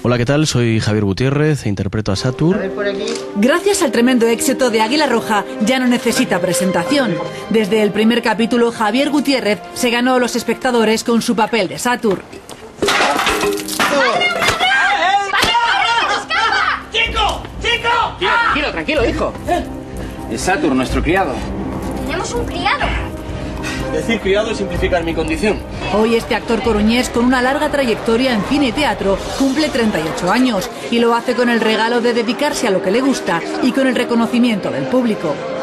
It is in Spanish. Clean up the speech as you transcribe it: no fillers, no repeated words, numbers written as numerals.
Hola, ¿qué tal? Soy Javier Gutiérrez e interpreto a Satur. Gracias al tremendo éxito de Águila Roja, ya no necesita presentación. Desde el primer capítulo, Javier Gutiérrez se ganó a los espectadores con su papel de Satur. ¡Chico! Tranquilo, hijo. Es Satur, nuestro criado. Tenemos un criado. Decir criado es simplificar mi condición. Hoy este actor coruñés, con una larga trayectoria en cine y teatro, cumple 38 años y lo hace con el regalo de dedicarse a lo que le gusta y con el reconocimiento del público.